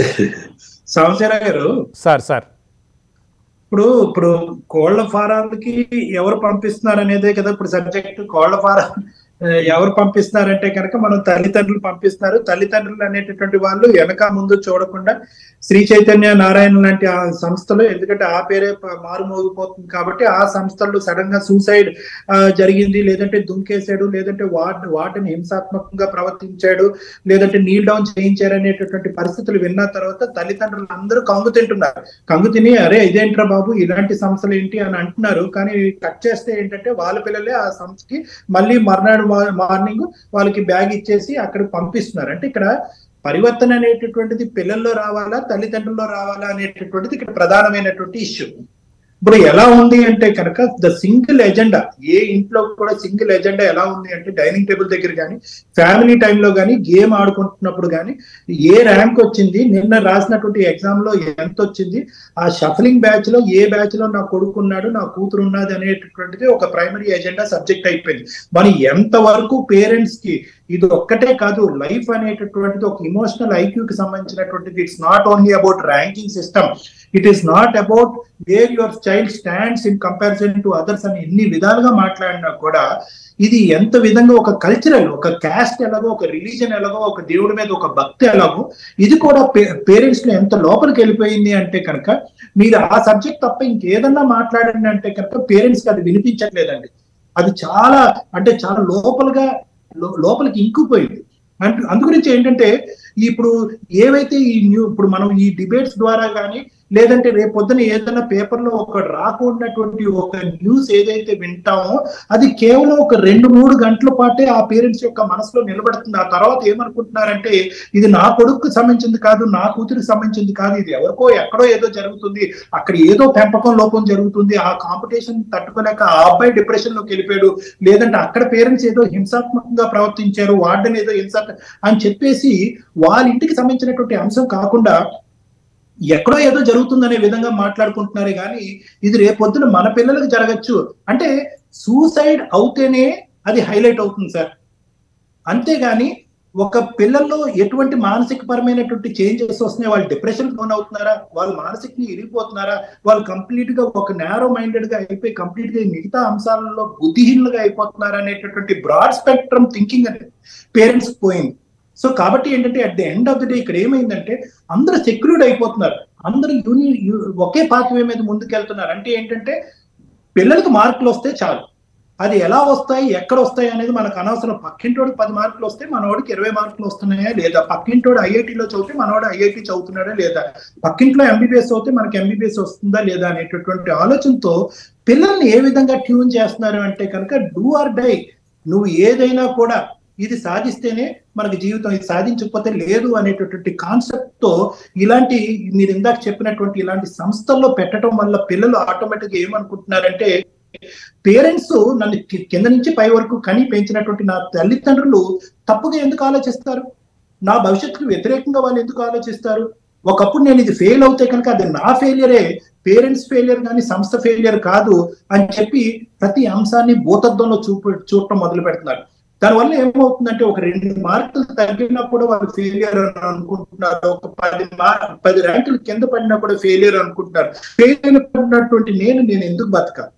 సంవత్సర గారు sir sir ఇప్పుడు ఇప్పుడు కోళ్ల ఫారాలకి ఎవరు పంపిస్తున్నారు అనేదే కదా ఇప్పుడు సబ్జెక్ట్. కోళ్ల ఫారం ఎవరు పంపిస్తున్నారంటే కనుక మనం తల్లిదండ్రులు పంపిస్తున్నారు. తల్లిదండ్రులు అనేటటువంటి వాళ్ళు వెనక ముందు చూడకుండా శ్రీ చైతన్య నారాయణ లాంటి ఆ సంస్థలు, ఎందుకంటే ఆ పేరే మారుమోగిపోతుంది కాబట్టి ఆ సంస్థలు సడన్ గా సూసైడ్ జరిగింది, లేదంటే దుంకేశాడు, లేదంటే వాటిని హింసాత్మకంగా ప్రవర్తించాడు, లేదంటే నీల్ డౌన్ చేయించారు అనేటటువంటి పరిస్థితులు విన్న తర్వాత తల్లిదండ్రులు అందరూ కంగు తింటున్నారు. కంగు తిని అరే ఇదేంట్రా బాబు ఇలాంటి సంస్థలు ఏంటి అని అంటున్నారు. కానీ కట్ చేస్తే ఏంటంటే వాళ్ళ పిల్లలే ఆ సంస్థకి మళ్ళీ మర్నాడు మార్నింగ్ వాళ్ళకి బ్యాగ్ ఇచ్చేసి అక్కడ పంపిస్తున్నారు. అంటే ఇక్కడ పరివర్తన అనేటటువంటిది పిల్లల్లో రావాలా తల్లిదండ్రుల్లో రావాలా అనేటటువంటిది ఇక్కడ ప్రధానమైనటువంటి ఇష్యూ. ఇప్పుడు ఎలా ఉంది అంటే కనుక ద సింగిల్ ఎజెండా, ఏ ఇంట్లో కూడా సింగిల్ ఎజెండా ఎలా ఉంది అంటే డైనింగ్ టేబుల్ దగ్గర కానీ ఫ్యామిలీ టైంలో కానీ గేమ్ ఆడుకుంటున్నప్పుడు కానీ ఏ ర్యాంక్ వచ్చింది, నిన్న రాసినటువంటి ఎగ్జామ్ లో ఎంత వచ్చింది, ఆ షఫలింగ్ బ్యాచ్ లో ఏ బ్యాచ్ లో నా కొడుకు ఉన్నాడు నా కూతురు ఉన్నది అనేటటువంటిది ఒక ప్రైమరీ ఎజెండా సబ్జెక్ట్ అయిపోయింది. మరి ఎంతవరకు పేరెంట్స్ కి ఇది ఒక్కటే కాదు, లైఫ్ అనేటటువంటిది ఒక ఇమోషనల్ ఐక్యూకి సంబంధించినటువంటిది. It's not only about ranking system, it is not about where your child stands in comparison to others అని ఎన్ని విధాలుగా మాట్లాడినా కూడా ఇది ఎంత విధంగా ఒక కల్చరల్, ఒక క్యాస్ట్ ఎలాగో, ఒక రిలీజన్ ఎలాగో, ఒక దేవుడి మీద ఒక భక్తి ఎలాగో, ఇది కూడా పేరెంట్స్ లో ఎంత లోపలికి వెళ్ళిపోయింది అంటే కనుక మీరు ఆ సబ్జెక్ట్ తప్ప ఇంకేదన్నా మాట్లాడండి అంటే కనుక పేరెంట్స్ కి అది వినిపించట్లేదండి. అది చాలా అంటే చాలా లోపలికి ఇంకిపోయింది. అందుగురించి ఏంటంటే ఇప్పుడు ఏవైతే ఇప్పుడు మనం ఈ డిబేట్స్ ద్వారా కానీ లేదంటే రేపు పొద్దున ఏదైనా పేపర్ లో ఒక రాకున్నటువంటి ఒక న్యూస్ ఏదైతే వింటామో అది కేవలం ఒక 2-3 గంటల పాటే ఆ పేరెంట్స్ యొక్క మనసులో నిలబడుతుంది. ఆ తర్వాత ఏమనుకుంటున్నారంటే ఇది నా కొడుకు సంబంధించింది కాదు, నా కూతురికి సంబంధించింది కాదు, ఇది ఎవరికో ఎక్కడో ఏదో జరుగుతుంది, అక్కడ ఏదో పెంపకం లోపం జరుగుతుంది, ఆ కాంపిటీషన్ తట్టుకోలేక ఆ అబ్బాయి డిప్రెషన్ లోకి వెళ్ళిపోయాడు, లేదంటే అక్కడ పేరెంట్స్ ఏదో హింసాత్మకంగా ప్రవర్తించారు, వార్డెన్ ఏదో అని చెప్పేసి వాళ్ళ ఇంటికి సంబంధించినటువంటి అంశం కాకుండా ఎక్కడో ఏదో జరుగుతుందనే విధంగా మాట్లాడుకుంటున్నారే కానీ ఇది రేపొద్దున మన పిల్లలకు జరగచ్చు అంటే సూసైడ్ అవుతేనే అది హైలైట్ అవుతుంది సార్. అంతేగాని ఒక పిల్లల్లో ఎటువంటి మానసిక పరమైనటువంటి చేంజెస్ వస్తున్నాయి, వాళ్ళు డిప్రెషన్ లోన్ అవుతున్నారా, వాళ్ళు మానసికంగా ఇరిగిపోతున్నారా, వాళ్ళు కంప్లీట్ గా ఒక నేరో మైండెడ్ గా అయిపోయి కంప్లీట్ గా మిగతా అంశాలలో బుద్ధిహీనులుగా అయిపోతున్నారు అనేటటువంటి బ్రాడ్ స్పెక్ట్రమ్ థింకింగ్ అనేది పేరెంట్స్ పోయింది. సో కాబట్టి ఏంటంటే at the end of the day ఇక్కడ ఏమైందంటే అందరూ సెక్యూర్డ్ అయిపోతున్నారు, అందరూ ఒకే పాత్వే మీద ముందుకెళ్తున్నారు. అంటే ఏంటంటే పిల్లలకు మార్కులు వస్తే చాలు, అది ఎలా వస్తాయి ఎక్కడ వస్తాయి అనేది మనకు అనవసరం. పక్కింటోడికి 10 మార్కులు వస్తే మనోడికి 20 మార్కులు వస్తున్నాయా లేదా, పక్కింటోడు ఐఐటీలో చదివితే మనోడు ఐఐటీ చదువుతున్నాడా లేదా, పక్కింట్లో ఎంబీబీఎస్ అవుతే మనకి ఎంబీబీఎస్ వస్తుందా లేదా అనేటటువంటి ఆలోచనతో పిల్లల్ని ఏ విధంగా ట్యూన్ చేస్తున్నారు అంటే కనుక డూ ఆర్ డై, నువ్వు ఏదైనా కూడా ఇది సాధిస్తేనే మనకి జీవితం, ఇది సాధించకపోతే లేదు అనేటటువంటి కాన్సెప్ట్ తో ఇలాంటి మీరు ఇందాక చెప్పినటువంటి ఇలాంటి సంస్థల్లో పెట్టడం వల్ల పిల్లలు ఆటోమేటిక్ గా ఏమనుకుంటున్నారంటే పేరెంట్స్ నన్ను కింద నుంచి పై వరకు కని పెంచినటువంటి నా తల్లిదండ్రులు తప్పుగా ఎందుకు ఆలోచిస్తారు, నా భవిష్యత్తుకు వ్యతిరేకంగా వాళ్ళు ఎందుకు ఆలోచిస్తారు, ఒకప్పుడు నేను ఇది ఫెయిల్ అవుతే కనుక అది నా ఫెయిలియరే, పేరెంట్స్ ఫెయిలియర్ కానీ సంస్థ ఫెయిలియర్ కాదు అని చెప్పి ప్రతి అంశాన్ని భూతత్వంలో చూడటం మొదలు పెడుతున్నారు. దానివల్ల ఏమవుతుందంటే ఒక 2 మార్కులు తగ్గినా కూడా వాళ్ళు ఫెయిలియర్ అని అనుకుంటున్నారు, ఒక 10 ర్యాంకులు కింద పడినా కూడా ఫెయిలియర్ అనుకుంటున్నారు. ఫెయిలియర్ పడినటువంటి నేను ఎందుకు బతకాలి,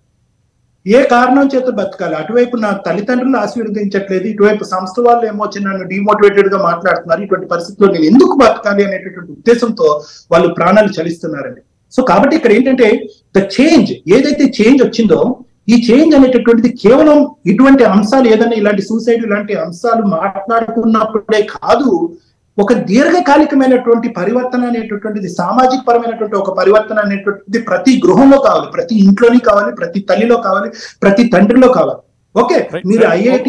ఏ కారణం చేత బతకాలి, అటువైపు నా తల్లిదండ్రులు ఆశీర్వదించట్లేదు, ఇటువైపు సంస్థ వాళ్ళు ఏమొచ్చి నన్ను డిమోటివేటెడ్ గా మాట్లాడుతున్నారు, ఇటువంటి పరిస్థితుల్లో నేను ఎందుకు బతకాలి అనేటటువంటి ఉద్దేశంతో వాళ్ళు ప్రాణాలు చలిస్తున్నారండి. సో కాబట్టి ఇక్కడ ఏంటంటే ద చేంజ్ ఏదైతే చేంజ్ వచ్చిందో ఈ చేంజ్ అనేటటువంటిది కేవలం ఇటువంటి అంశాలు ఏదైనా ఇలాంటి సూసైడ్ ఇలాంటి అంశాలు మాట్లాడుకున్నప్పుడే కాదు, ఒక దీర్ఘకాలికమైనటువంటి పరివర్తన అనేటటువంటిది సామాజిక పరమైనటువంటి ఒక పరివర్తన అనేటువంటిది ప్రతి గృహంలో కావాలి, ప్రతి ఇంట్లోని కావాలి, ప్రతి తల్లిలో కావాలి, ప్రతి తండ్రిలో కావాలి. ఓకే మీరు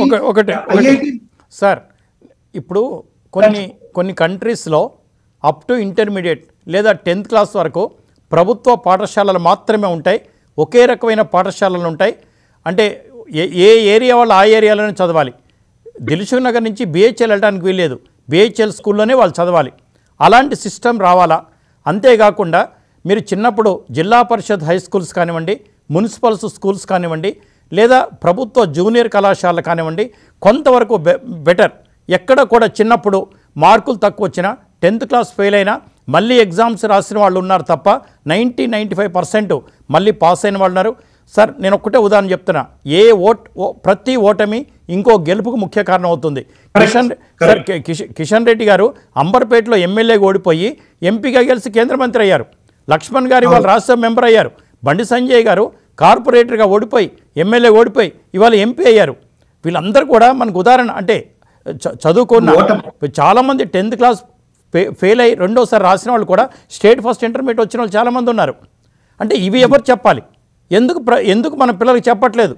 ఐఐటి సార్ ఇప్పుడు కొన్ని కంట్రీస్లో అప్ టు ఇంటర్మీడియట్ లేదా 10th క్లాస్ వరకు ప్రభుత్వ పాఠశాలలు మాత్రమే ఉంటాయి, ఒకే రకమైన పాఠశాలలు ఉంటాయి. అంటే ఏ ఏరియా వాళ్ళు ఆ ఏరియాలోనే చదవాలి. దిల్సుఖ్ నగర్ నుంచి బిహెచ్ఎల్ వెళ్ళడానికి వీల్లేదు, బిహెచ్ఎల్ స్కూల్లోనే వాళ్ళు చదవాలి. అలాంటి సిస్టమ్ రావాలా? అంతేకాకుండా మీరు చిన్నప్పుడు జిల్లా పరిషత్ హై స్కూల్స్ కానివ్వండి, మున్సిపల్ స్కూల్స్ కానివ్వండి, లేదా ప్రభుత్వ జూనియర్ కళాశాలలు కానివ్వండి, కొంతవరకు బెటర్. ఎక్కడ కూడా చిన్నప్పుడు మార్కులు తక్కువ వచ్చినా 10th క్లాస్ ఫెయిల్ అయినా మళ్ళీ ఎగ్జామ్స్ రాసిన వాళ్ళు ఉన్నారు తప్ప 95% మళ్ళీ పాస్ అయిన వాళ్ళు ఉన్నారు. సార్ నేను ఒక్కటే ఉదాహరణ చెప్తున్నా, ప్రతి ఓటమి ఇంకో గెలుపుకు ముఖ్య కారణం అవుతుంది. కిషన్ రెడ్డి గారు అంబర్పేటలో ఎమ్మెల్యేగా ఓడిపోయి ఎంపీగా గెలిచి కేంద్ర మంత్రి అయ్యారు. లక్ష్మణ్ గారు ఇవాళ రాజ్యసభ మెంబర్ అయ్యారు. బండి సంజయ్ గారు కార్పొరేటర్గా ఓడిపోయి ఎమ్మెల్యే ఓడిపోయి ఇవాళ ఎంపీ అయ్యారు. వీళ్ళందరూ కూడా మనకు ఉదాహరణ. అంటే చదువుకున్న చాలామంది 10th క్లాస్ ఫెయిల్ అయ్యి రెండోసారి రాసిన వాళ్ళు కూడా స్టేట్ ఫస్ట్ ఇంటర్మీడియట్ వచ్చిన వాళ్ళు చాలామంది ఉన్నారు. అంటే ఇవి ఎవరు చెప్పాలి? ఎందుకు మన పిల్లలకి చెప్పట్లేదు?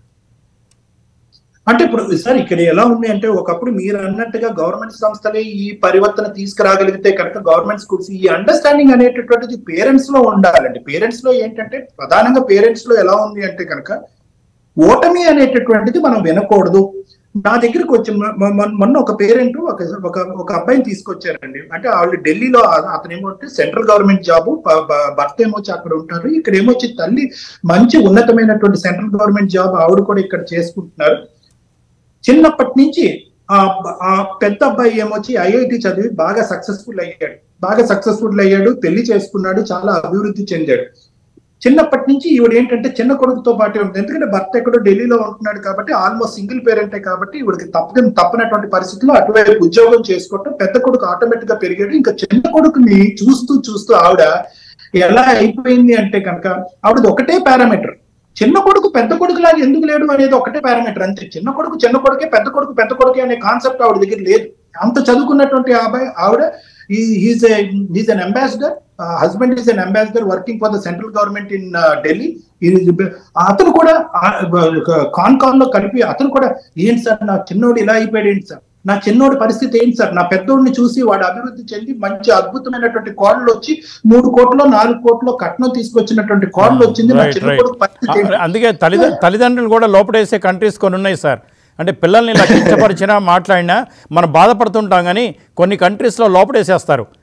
అంటే ఇప్పుడు సార్ ఇక్కడ ఎలా ఉంది అంటే, ఒకప్పుడు మీరు అన్నట్టుగా గవర్నమెంట్ సంస్థలే ఈ పరివర్తన తీసుకురాగలిగితే కనుక గవర్నమెంట్ స్కూల్స్ ఈ అండర్స్టాండింగ్ అనేటటువంటిది పేరెంట్స్ లో ఉండాలండి. పేరెంట్స్ లో ఏంటంటే, ప్రధానంగా పేరెంట్స్ లో ఎలా ఉంది అంటే కనుక ఓటమి అనేటటువంటిది మనం వినకూడదు. నా దగ్గరకు వచ్చి మొన్న ఒక పేరెంట్ ఒక అబ్బాయిని తీసుకొచ్చారండి. అంటే వాళ్ళు ఢిల్లీలో, అతను ఏమోంటే సెంట్రల్ గవర్నమెంట్ జాబు, భర్త ఏమొచ్చి అక్కడ ఉంటారు, ఇక్కడ ఏమొచ్చి తల్లి మంచి ఉన్నతమైనటువంటి సెంట్రల్ గవర్నమెంట్ జాబ్ ఆవిడ కూడా ఇక్కడ చేసుకుంటున్నారు. చిన్నప్పటి నుంచి ఆ పెద్ద అబ్బాయి ఏమొచ్చి ఐఐటి చదివి బాగా సక్సెస్ఫుల్ అయ్యాడు, పెళ్లి చేసుకున్నాడు, చాలా అభివృద్ధి చెందాడు. చిన్నప్పటి నుంచి ఈవిడ ఏంటంటే చిన్న కొడుకుతో పాటే ఉంటుంది. ఎందుకంటే భర్త ఎక్కడో ఢిల్లీలో ఉంటున్నాడు కాబట్టి, ఆల్మోస్ట్ సింగిల్ పేరెంటే కాబట్టి ఈవిడికి తప్పనటువంటి పరిస్థితుల్లో అటువైపు ఉద్యోగం చేసుకోవటం, పెద్ద కొడుకు ఆటోమేటిక్ గా పెరిగాడు. ఇంకా చిన్న కొడుకుని చూస్తూ ఆవిడ ఎలా అయిపోయింది అంటే కనుక, ఆవిడది ఒకటే పారామీటర్, చిన్న కొడుకు పెద్ద కొడుకు లాగా ఎందుకు లేడు అనేది ఒకటే పారామీటర్ అంతే. చిన్న కొడుకే, పెద్ద కొడుకే అనే కాన్సెప్ట్ ఆవిడ దగ్గర లేదు. అంత చదువుకున్నటువంటి ఆవిడ is an ambassador, husband is an ambassador working for the central government in Delhi. అతను కూడా కాన్ లో కలిపి అతను కూడా, ఏంటి సార్ నా చిన్నోడు ఇలా అయిపోయాడు, ఏంటి సార్ నా చిన్నోడి పరిస్థితి ఏంటి సార్, నా పెద్దోడిని చూసి వాడు అభివృద్ధి చెంది మంచి అద్భుతమైనటువంటి కోడలు వచ్చి 3 కోట్లు 4 కోట్లు కట్నం తీసుకొచ్చినటువంటి కోడలు వచ్చింది, నా చిన్న కొడుకు పరిస్థితి. అందుకే తల్లిదండ్రులు కూడా లోపడేసే కంట్రీస్ కొన్ని ఉన్నాయి సార్. అంటే పిల్లల్ని ఇలా కించపరిచినా మాట్లాడినా మనం బాధపడుతుంటాం, కానీ కొన్ని కంట్రీస్లో లోపడేసేస్తారు.